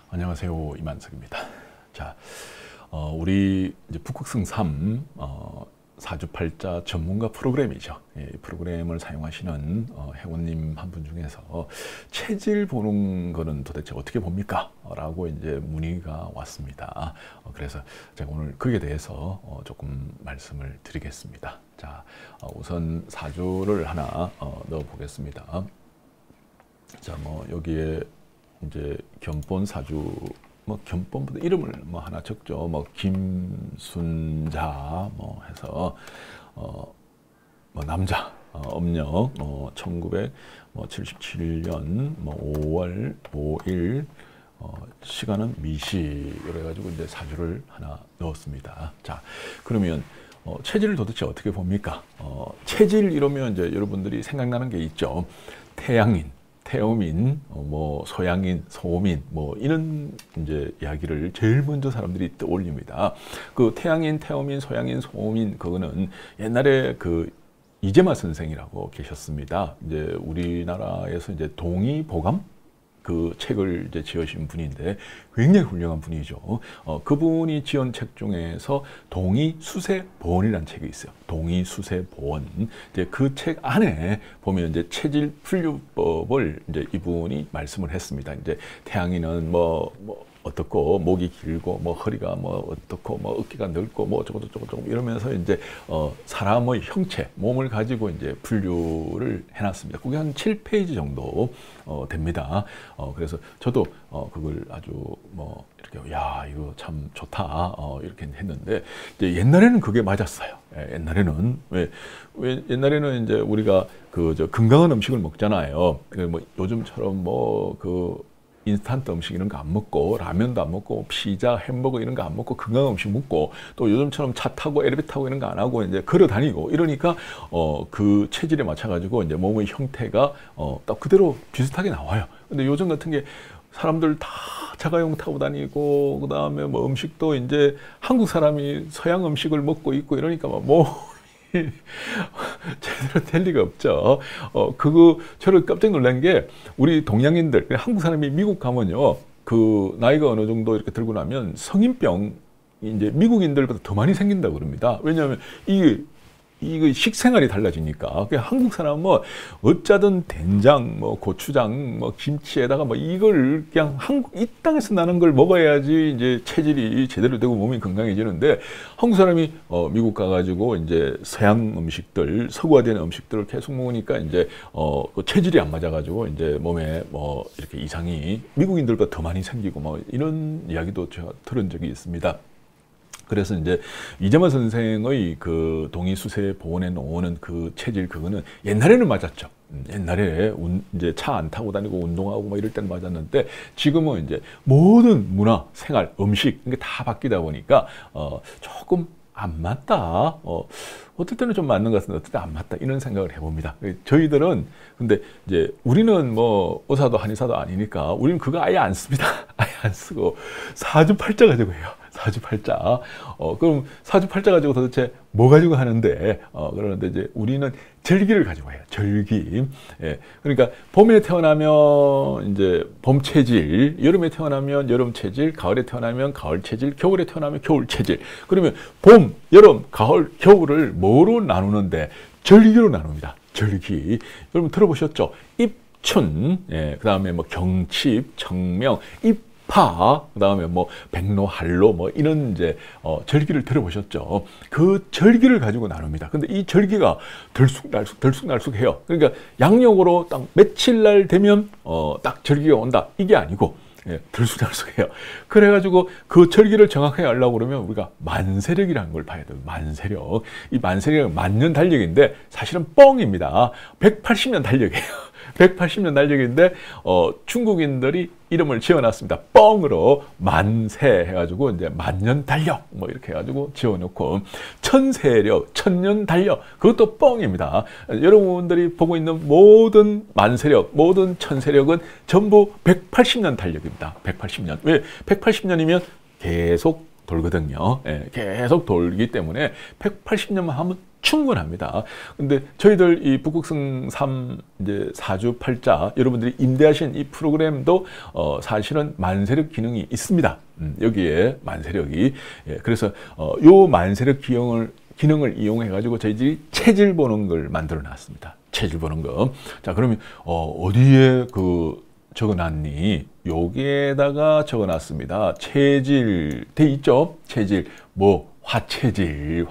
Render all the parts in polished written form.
안녕하세요. 이만석입니다. 자, 우리 이제 북극성 3 사주팔자 전문가 프로그램이죠. 이 프로그램을 사용하시는 회원님 한 분 중에서 체질 보는 거는 도대체 어떻게 봅니까? 라고 이제 문의가 왔습니다. 그래서 제가 오늘 그에 대해서 조금 말씀을 드리겠습니다. 자, 우선 사주를 하나 넣어 보겠습니다. 자, 여기에 이제 견본 사주, 견본보다 이름을 하나 적죠. 김순자 해서 남자, 음력 1977년 5월 5일 시간은 미시 그래가지고 이제 사주를 하나 넣었습니다. 자, 그러면 체질을 도대체 어떻게 봅니까? 체질 이러면 이제 여러분들이 생각나는 게 있죠. 태양인, 태음인, 소양인, 소음인, 이런 이제 이야기를 제일 먼저 사람들이 떠올립니다. 그 태양인, 태음인, 소양인, 소음인, 그거는 옛날에 그 이재마 선생이라고 계셨습니다. 이제 우리나라에서 이제 동의보감? 그 책을 이제 지으신 분인데 굉장히 훌륭한 분이죠. 그분이 지은 책 중에서 동의수세보원이라는 책이 있어요. 동의수세보원. 이제 그 책 안에 보면 이제 체질 분류법을 이제 이분이 말씀을 했습니다. 이제 태양이는 어떻고, 목이 길고, 허리가 어떻고, 어깨가 넓고, 어쩌고 이러면서 이제, 사람의 형체, 몸을 가지고 이제 분류를 해놨습니다. 그게 한 7페이지 정도, 됩니다. 그래서 저도, 그걸 아주 이렇게, 야, 이거 참 좋다, 이렇게 했는데, 이제 옛날에는 그게 맞았어요. 옛날에는, 왜 옛날에는 이제 우리가 건강한 음식을 먹잖아요. 요즘처럼 인스턴트 음식 이런 거 안 먹고 라면도 안 먹고 피자, 햄버거 이런 거 안 먹고 건강한 음식 먹고 또 요즘처럼 차 타고 엘리베이터 타고 이런 거 안 하고 이제 걸어 다니고 이러니까 그 체질에 맞춰 가지고 이제 몸의 형태가 딱 그대로 비슷하게 나와요. 근데 요즘 같은 게 사람들 다 자가용 타고 다니고 그다음에 음식도 이제 한국 사람이 서양 음식을 먹고 있고 이러니까 제대로 될 리가 없죠. 저를 깜짝 놀란 게 우리 동양인들, 한국 사람이 미국 가면요, 그 나이가 어느 정도 이렇게 들고 나면 성인병 이제 미국인들보다 더 많이 생긴다고 그럽니다. 왜냐하면 이거 식생활이 달라지니까. 한국 사람은 어쩌든 된장, 고추장, 김치에다가 이걸 그냥 이 땅에서 나는 걸 먹어야지 이제 체질이 제대로 되고 몸이 건강해지는데 한국 사람이 미국 가가지고 이제 서양 음식들, 서구화된 음식들을 계속 먹으니까 이제 체질이 안 맞아가지고 이제 몸에 이렇게 이상이 미국인들보다 더 많이 생기고 이런 이야기도 제가 들은 적이 있습니다. 그래서 이제 이재마 선생의 그 동의수세보원에 놓는 그 체질 그거는 옛날에는 맞았죠. 옛날에 이제 차 안 타고 다니고 운동하고 이럴 때는 맞았는데 지금은 이제 모든 문화, 생활, 음식 이게 다 바뀌다 보니까 조금 안 맞다. 어떨 때는 좀 맞는 것 같은데 어떨 때 안 맞다. 이런 생각을 해봅니다. 저희들은 근데 이제 우리는 의사도 한의사도 아니니까 우리는 그거 아예 안 씁니다. 아예 안 쓰고 사주팔자 가지고 해요. 사주팔자. 그럼 사주팔자 가지고 도대체 뭐 가지고 하는데? 그러는데 이제 우리는 절기를 가지고 해요. 절기. 예. 그러니까 봄에 태어나면 이제 봄 체질, 여름에 태어나면 여름 체질, 가을에 태어나면 가을 체질, 겨울에 태어나면 겨울 체질. 그러면 봄, 여름, 가을, 겨울을 뭐로 나누는데? 절기로 나눕니다. 절기. 여러분 들어보셨죠? 입춘, 예. 그 다음에 경칩, 청명, 그 다음에 백로, 한로, 이런 이제, 절기를 들어보셨죠? 그 절기를 가지고 나눕니다. 근데 이 절기가 들쑥날쑥 해요. 그러니까 양력으로 딱 며칠 날 되면, 딱 절기가 온다. 이게 아니고, 예, 들쑥날쑥 해요. 그래가지고 그 절기를 정확하게 알려고 그러면 우리가 만세력이라는 걸 봐야 돼요. 만세력. 이 만세력은 만년 달력인데 사실은 뻥입니다. 180년 달력이에요. 180년 달력인데 중국인들이 이름을 지어놨습니다. 뻥으로 만세 해가지고 이제 만년 달력 이렇게 해가지고 지어놓고 천세력, 천년 달력 그것도 뻥입니다. 여러분들이 보고 있는 모든 만세력, 모든 천세력은 전부 180년 달력입니다. 180년. 왜 180년이면 계속 돌거든요. 예, 계속 돌기 때문에 180년만 하면 충분합니다. 근데 저희들 이 북극성 3 이제 4주 8자 여러분들이 임대하신 이 프로그램도 사실은 만세력 기능이 있습니다. 여기에 만세력이 그래서 요 만세력 기능을 이용해 가지고 저희들이 체질 보는 걸 만들어 놨습니다. 체질 보는 거. 자, 그러면 어디에 적어놨니? 여기에다가 적어놨습니다. 체질 돼 있죠? 체질 화체질.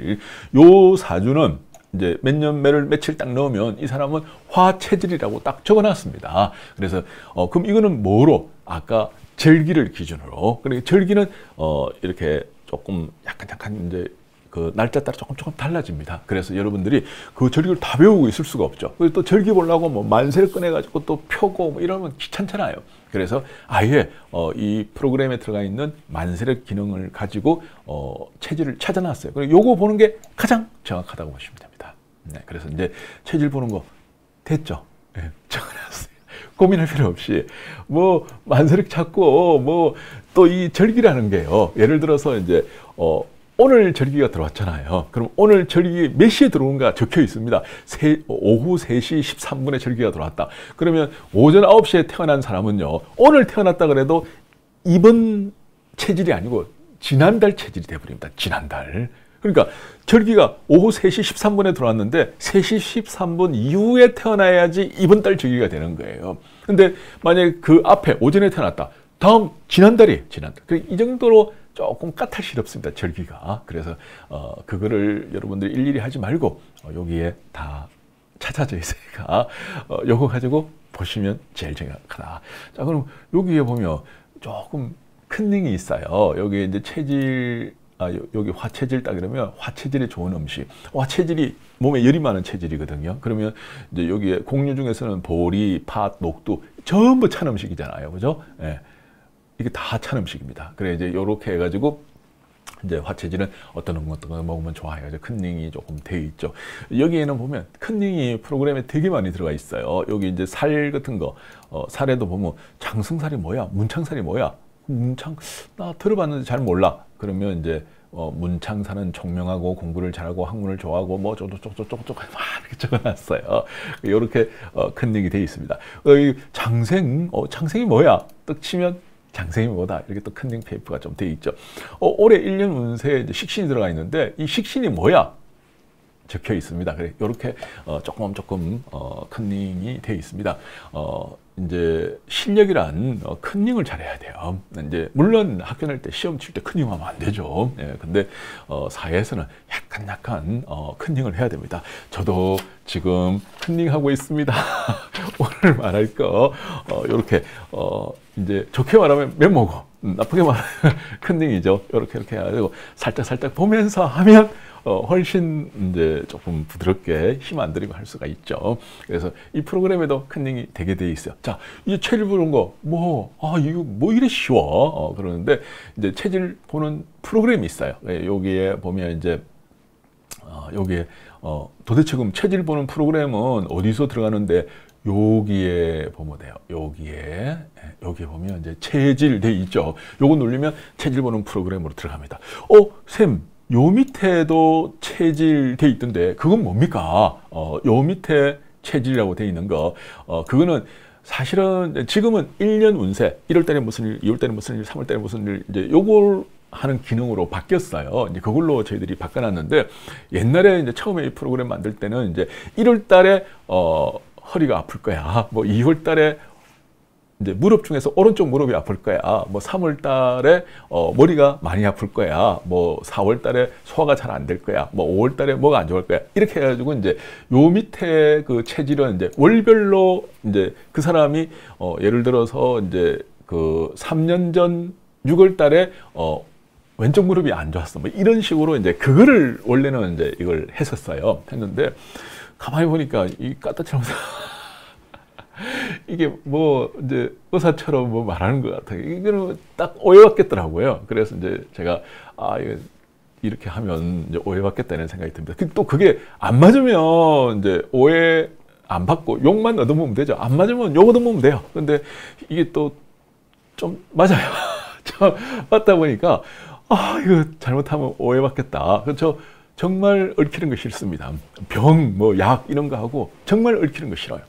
요 사주는 이제 몇 년 며칠 딱 넣으면 이 사람은 화체질이라고 딱 적어놨습니다. 그래서 그럼 이거는 뭐로? 아까 절기를 기준으로. 그러니까 절기는 이렇게 조금 약간 이제 그 날짜 따라 조금 달라집니다. 그래서 여러분들이 그 절기를 다 배우고 있을 수가 없죠. 그리고 또 절기 보려고 뭐 만세를 꺼내가지고 또 펴고 뭐 이러면 귀찮잖아요. 그래서 아예 이 프로그램에 들어가 있는 만세력 기능을 가지고 체질을 찾아놨어요. 그리고 요거 보는 게 가장 정확하다고 보시면 됩니다. 네, 그래서 이제 체질 보는 거 됐죠? 네, 적어놨어요. 고민할 필요 없이 뭐 만세력 찾고 뭐 또 이 절기라는 게요. 예를 들어서 이제 오늘 절기가 들어왔잖아요. 그럼 오늘 절기 몇 시에 들어온가 적혀 있습니다. 오후 3시 13분에 절기가 들어왔다. 그러면 오전 9시에 태어난 사람은요. 오늘 태어났다 그래도 이번 체질이 아니고 지난달 체질이 돼버립니다. 지난달. 그러니까 절기가 오후 3시 13분에 들어왔는데 3시 13분 이후에 태어나야지 이번 달 절기가 되는 거예요. 근데 만약에 그 앞에 오전에 태어났다. 다음 지난달. 이 정도로 조금 까탈스럽습니다. 절기가. 그래서 그거를 여러분들이 일일이 하지 말고 여기에 다 찾아져 있으니까 요거 가지고 보시면 제일 정확하다. 자, 그럼 여기에 보면 조금 큰 링이 있어요. 여기 이제 체질 여기 화체질 딱 그러면 화체질에 좋은 음식. 화체질이 몸에 열이 많은 체질이거든요. 그러면 이제 여기에 곡류 중에서는 보리, 팥, 녹두 전부 찬 음식이잖아요. 그죠? 예. 이게 다 찬 음식입니다. 그래 이제 요렇게 해가지고 이제 화체질은 어떤 거 먹으면 좋아해가지고 큰닝이 조금 돼 있죠. 여기에는 보면 큰닝이 프로그램에 되게 많이 들어가 있어요. 여기 이제 살 같은 거 살에도 보면 장승살이 뭐야? 문창살이 뭐야? 나 들어봤는데 잘 몰라. 그러면 이제 문창사는 총명하고 공부를 잘하고 학문을 좋아하고 뭐 쪽쪽쪽쪽쪽 막 이렇게 적어놨어요. 이렇게 큰닝이 돼 있습니다. 장생이 뭐야? 떡 치면 장생이 뭐다. 이렇게 또 큰닝 페이퍼가 좀 돼 있죠. 올해 1년 운세에 식신이 들어가 있는데 이 식신이 뭐야? 적혀 있습니다. 그래 이렇게 조금 큰닝이 돼 있습니다. 이제 실력이란 큰닝을 잘해야 돼요. 이제 물론 학교 다닐 때 시험 칠 때 큰닝하면 안 되죠. 예, 근데 사회에서는 약간 큰닝을 해야 됩니다. 저도 지금 큰닝하고 있습니다. 오늘 말할 거 이렇게 이제 좋게 말하면 메모고 나쁘게 말하면 큰닝이죠. 이렇게 해가지고 살짝 보면서 하면 훨씬 이제 조금 부드럽게 힘 안 들이고 할 수가 있죠. 그래서 이 프로그램에도 큰닝이 되게 돼 있어요. 자, 이제 체질 보는 거, 이거 뭐 이래 쉬워. 그러는데 이제 체질 보는 프로그램이 있어요. 여기에 보면 이제, 여기에, 도대체 그럼 체질 보는 프로그램은 어디서 들어가는데, 여기에 보면 돼요. 여기에 보면 이제 체질 돼 있죠. 요거 누르면 체질 보는 프로그램으로 들어갑니다. 쌤, 요 밑에도 체질 돼 있던데 그건 뭡니까? 요 밑에 체질이라고 돼 있는 거 그거는 사실은 지금은 1년 운세 1월 달에 무슨 일, 2월 달에 무슨 일, 3월 달에 무슨 일 이제 요걸 하는 기능으로 바뀌었어요. 이제 그걸로 저희들이 바꿔놨는데 옛날에 이제 처음에 이 프로그램 만들 때는 이제 1월 달에 허리가 아플 거야. 뭐 2월 달에 이제 무릎 중에서 오른쪽 무릎이 아플 거야. 뭐 3월 달에 머리가 많이 아플 거야. 뭐 4월 달에 소화가 잘 안 될 거야. 뭐 5월 달에 뭐가 안 좋을 거야. 이렇게 해가지고 이제 요 밑에 그 체질은 이제 월별로 이제 그 사람이 예를 들어서 이제 그 3년 전 6월 달에 왼쪽 무릎이 안 좋았어. 뭐 이런 식으로 이제 그거를 원래는 이제 이걸 했는데 가만히 보니까 이 까딱처럼 이게 뭐 이제 의사처럼 뭐 말하는 것 같아요. 이거는 딱 오해받겠더라고요. 그래서 이제 제가 이거 이렇게 하면 이제 오해받겠다는 생각이 듭니다. 또 그게 안 맞으면 이제 오해 안 받고 욕만 얻어먹으면 되죠. 안 맞으면 욕 얻어먹으면 돼요. 근데 이게 또 좀 맞아요. 좀 맞다 보니까 아, 이거 잘못하면 오해받겠다. 그렇죠? 정말 얽히는 거 싫습니다. 병, 뭐, 약, 이런 거 하고 정말 얽히는 거 싫어요.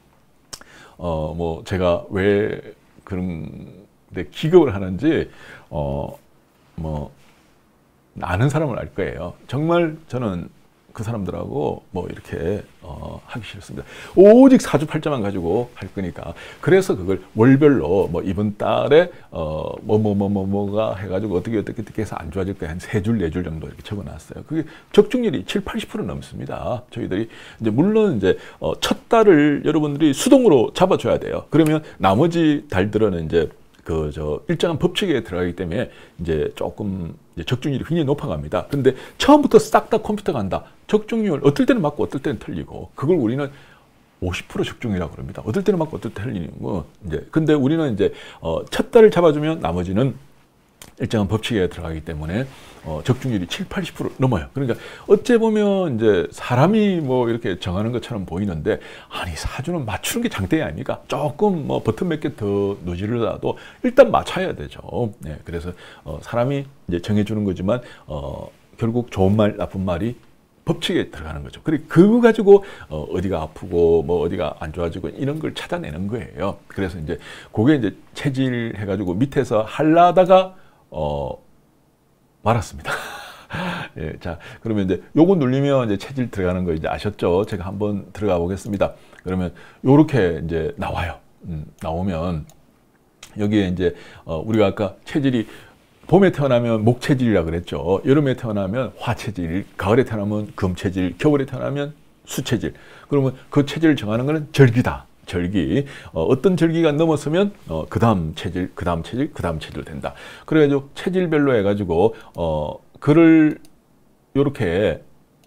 뭐, 제가 왜 그런 데 기겁을 하는지, 뭐, 아는 사람은 알 거예요. 정말 저는 그 사람들하고 뭐 이렇게 하기 싫습니다. 오직 사주팔자만 가지고 할 거니까. 그래서 그걸 월별로 뭐 이번 달에 뭐가 해가지고 어떻게 해서 안 좋아질 거야. 한 3줄, 4줄 정도 이렇게 적어놨어요. 그게 적중률이 70~80% 넘습니다. 저희들이 이제 물론 이제 첫 달을 여러분들이 수동으로 잡아줘야 돼요. 그러면 나머지 달들은 이제 일정한 법칙에 들어가기 때문에 이제 조금 적중률이 굉장히 높아갑니다. 근데 처음부터 싹 다 컴퓨터가 한다. 적중률 어떨 때는 맞고 어떨 때는 틀리고 그걸 우리는 50% 적중이라고 그럽니다. 어떨 때는 맞고 어떨 때는 틀리는 거. 이제 근데 우리는 이제 첫 달을 잡아주면 나머지는 일정한 법칙에 들어가기 때문에 적중률이 70~80% 넘어요. 그러니까 어째 보면 이제 사람이 뭐 이렇게 정하는 것처럼 보이는데 아니 사주는 맞추는 게 장땡이 아닙니까? 조금 뭐 버튼 몇 개 더 누지르라도 일단 맞춰야 되죠. 네, 그래서 사람이 이제 정해주는 거지만 결국 좋은 말 나쁜 말이 법칙에 들어가는 거죠. 그거 가지고 어디가 아프고 뭐 어디가 안 좋아지고 이런 걸 찾아내는 거예요. 그래서 이제 그게 이제 체질 해가지고 밑에서 하려다가 말았습니다. 예, 자, 그러면 이제 요거 누르면 이제 체질 들어가는 거 이제 아셨죠? 제가 한번 들어가 보겠습니다. 그러면 요렇게 이제 나와요. 나오면 여기에 이제 우리가 아까 체질이 봄에 태어나면 목체질이라 그랬죠. 여름에 태어나면 화체질, 가을에 태어나면 금체질, 겨울에 태어나면 수체질. 그러면 그 체질을 정하는 것은 절기다. 절기. 어떤 절기가 넘었으면 그 다음 체질, 그 다음 체질, 그 다음 체질 된다. 그래가지고 체질별로 해가지고 글을 요렇게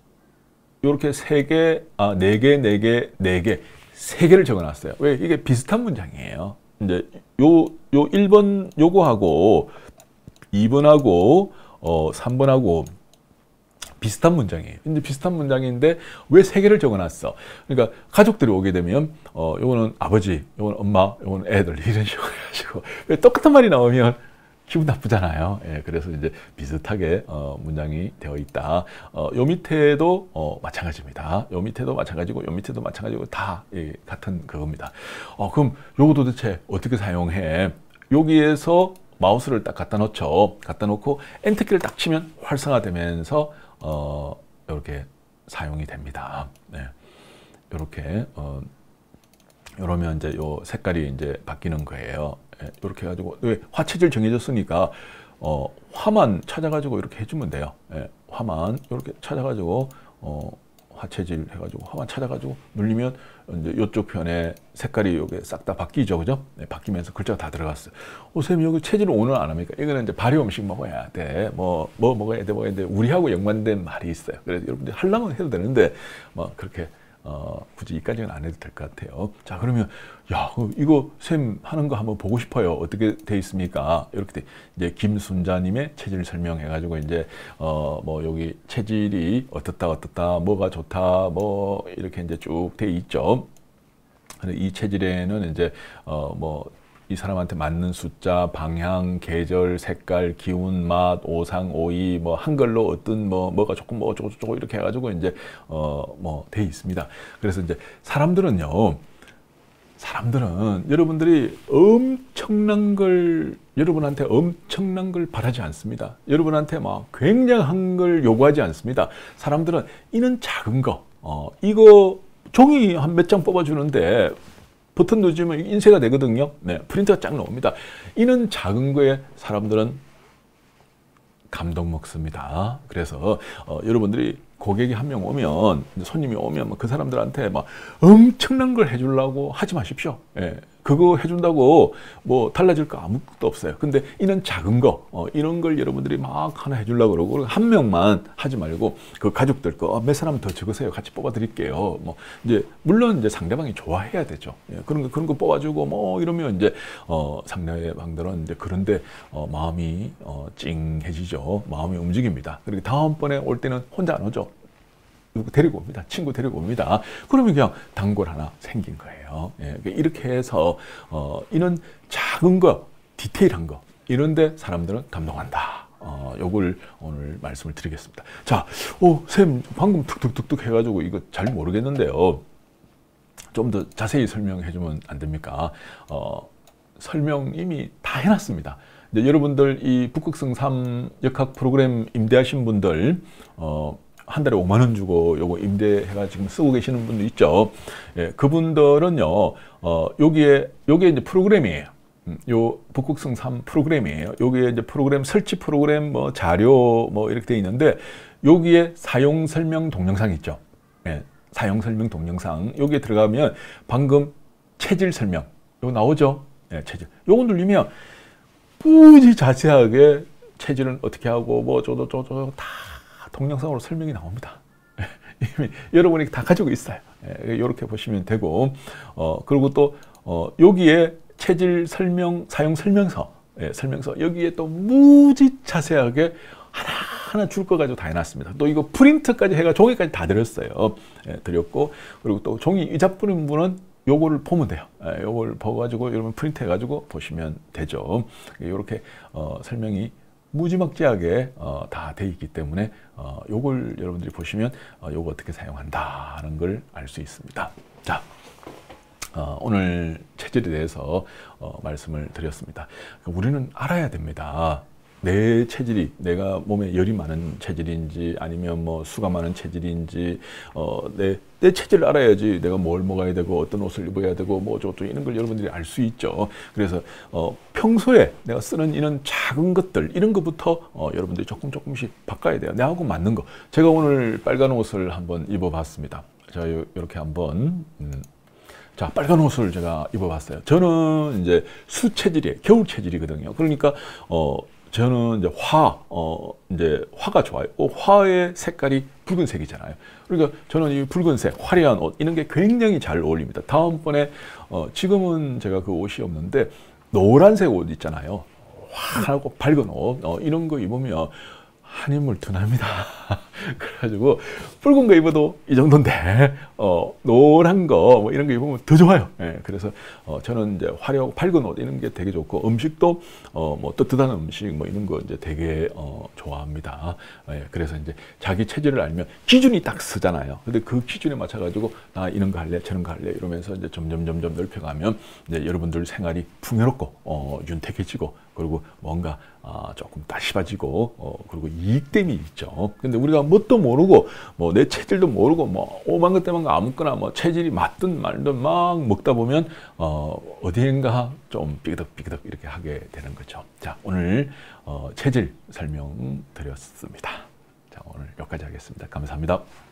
3개, 4개, 4개, 4개, 3개를 적어놨어요. 왜? 이게 비슷한 문장이에요. 이제 요 1번 요거하고 2번하고 3번하고 비슷한 문장이에요. 근데 비슷한 문장인데 왜 3개를 적어놨어? 그러니까 가족들이 오게 되면 요거는 아버지, 요거는 엄마, 요거는 애들 이런 식으로 해가지고 왜 똑같은 말이 나오면 기분 나쁘잖아요. 예, 그래서 이제 비슷하게 문장이 되어 있다. 요 밑에도 마찬가지입니다. 요 밑에도 마찬가지고 요 밑에도 마찬가지고 다 같은 그겁니다. 그럼 요거 도대체 어떻게 사용해? 여기에서 마우스를 딱 갖다 놓죠. 갖다 놓고 엔터키를 딱 치면 활성화되면서 이렇게 사용이 됩니다. 네. 이렇게 이러면 이제 요 색깔이 이제 바뀌는 거예요. 이렇게 해가지고 왜 화체질 정해졌으니까 화만 찾아가지고 이렇게 해주면 돼요. 화만 이렇게 찾아가지고 화체질 해가지고 화만 찾아가지고 눌리면 이제 이쪽 편에 색깔이 요게 싹 다 바뀌죠, 그죠? 네, 바뀌면서 글자가 다 들어갔어요. 선생님 여기 체질을 오늘 안 합니까? 이거는 이제 발효 음식 먹어야 돼. 뭐 먹어야 돼. 우리하고 연관된 말이 있어요. 그래서 여러분들 하려면 해도 되는데 뭐 그렇게 굳이 이까지는 안 해도 될 것 같아요. 자, 그러면 야, 이거 쌤 하는 거 한번 보고 싶어요. 어떻게 돼 있습니까? 이렇게 돼. 이제 김순자님의 체질 설명해 가지고 이제 뭐 여기 체질이 어떻다, 뭐가 좋다, 뭐 이렇게 이제 쭉 돼 있죠. 이 체질에는 이제 뭐 이 사람한테 맞는 숫자, 방향, 계절, 색깔, 기운, 맛, 오상, 오이, 뭐 한글로 어떤 뭐가 조금 뭐 어쩌고 이렇게 해가지고 이제 뭐 돼 있습니다. 그래서 이제 사람들은 여러분들이 여러분한테 엄청난 걸 바라지 않습니다. 여러분한테 막 굉장한 걸 요구하지 않습니다. 사람들은 이는 작은 거, 이거 종이 한 몇 장 뽑아주는데 버튼 누르면 인쇄가 되거든요. 네, 프린터가 쫙 나옵니다. 이는 작은 거에 사람들은 감동 먹습니다. 그래서 여러분들이 고객이 한 명 오면, 손님이 오면 그 사람들한테 막 엄청난 걸 해주려고 하지 마십시오. 예, 그거 해준다고 뭐 달라질 거 아무것도 없어요. 근데 이는 작은 거, 이런 걸 여러분들이 막 하나 해주려고 그러고 한 명만 하지 말고 그 가족들 거 몇 사람 더 적으세요. 같이 뽑아드릴게요. 뭐 이제 물론 이제 상대방이 좋아해야 되죠. 예, 그런 거 뽑아주고 뭐 이러면 이제 상대방들은 이제 그런데 마음이 찡해지죠. 마음이 움직입니다. 그리고 다음번에 올 때는 혼자 안 오죠. 누구 데리고 옵니다. 친구 데리고 옵니다. 그러면 그냥 단골 하나 생긴 거예요. 예, 이렇게 해서 이런 작은 거, 디테일한 거 이런데 사람들은 감동한다. 요걸 오늘 말씀을 드리겠습니다. 자, 쌤 방금 툭툭툭툭 해가지고 이거 잘 모르겠는데요. 좀 더 자세히 설명해 주면 안 됩니까? 설명 이미 다 해놨습니다. 이제 여러분들 이 북극성 3 역학 프로그램 임대하신 분들, 한 달에 5만 원 주고 요거 임대해가 지금 쓰고 계시는 분들 있죠. 예, 그분들은요, 요게 이제 프로그램이에요. 요 북극성 3 프로그램이에요. 여기에 이제 프로그램 설치 프로그램 뭐 자료 뭐 이렇게 돼 있는데 여기에 사용 설명 동영상 있죠. 예, 사용 설명 동영상 여기에 들어가면 방금 체질 설명 요거 나오죠. 예, 체질. 요거 누르면 무지 자세하게 체질은 어떻게 하고 뭐 저도 다 동영상으로 설명이 나옵니다. 이미 여러분이 다 가지고 있어요. 예, 이렇게 보시면 되고 그리고 또 여기에 체질 설명, 사용 설명서, 예, 설명서 여기에 또 무지 자세하게 하나하나 줄 거 가지고 다 해놨습니다. 또 이거 프린트까지 해가 종이까지 다 드렸어요. 예, 드렸고 그리고 또 종이 이자뿌린 분은 요거를 보면 돼요. 예, 요걸 보가지고 여러분 프린트 해가지고 보시면 되죠. 이렇게 설명이 무지막지하게 다 돼 있기 때문에 요걸 여러분들이 보시면 요거 어떻게 사용한다는 걸 알 수 있습니다. 자. 오늘 체질에 대해서 말씀을 드렸습니다. 우리는 알아야 됩니다. 내 체질이 내가 몸에 열이 많은 체질인지 아니면 뭐 수가 많은 체질인지 내 체질을 알아야지 내가 뭘 먹어야 되고 어떤 옷을 입어야 되고 뭐 저것도 이런 걸 여러분들이 알 수 있죠. 그래서 평소에 내가 쓰는 이런 작은 것들 이런 것부터 여러분들이 조금씩 바꿔야 돼요. 내하고 맞는 거. 제가 오늘 빨간 옷을 한번 입어봤습니다. 자, 이렇게 한번 자, 빨간 옷을 제가 입어봤어요. 저는 이제 수 체질이에요. 겨울 체질이거든요. 그러니까, 저는 이제 이제 화가 좋아요. 화의 색깔이 붉은색이잖아요. 그러니까 저는 이 붉은색, 화려한 옷, 이런 게 굉장히 잘 어울립니다. 다음번에, 지금은 제가 그 옷이 없는데, 노란색 옷 있잖아요. 환하고 밝은 옷, 이런 거 입으면 한인물 둔합니다. 그래가지고 붉은 거 입어도 이 정도인데 노란 거 뭐 이런 거 입으면 더 좋아요. 예, 그래서 저는 이제 화려하고 밝은 옷 이런 게 되게 좋고 음식도 뭐 뜨뜻한 음식 뭐 이런 거 이제 되게 좋아합니다. 예, 그래서 이제 자기 체질을 알면 기준이 딱 쓰잖아요. 근데 그 기준에 맞춰가지고 나 이런 거 할래 저런 거 할래 이러면서 이제 점점 넓혀가면 이제 여러분들 생활이 풍요롭고 윤택해지고 그리고 뭔가 조금 따시바지고 그리고 이익됨이 있죠. 근데 우리가 뭣도 모르고 뭐 내 체질도 모르고 뭐 오만 것 때만 아무거나 뭐 체질이 맞든 말든 막 먹다 보면 어디엔가 좀 삐그덕 이렇게 하게 되는 거죠. 자, 오늘 체질 설명 드렸습니다. 자, 오늘 여기까지 하겠습니다. 감사합니다.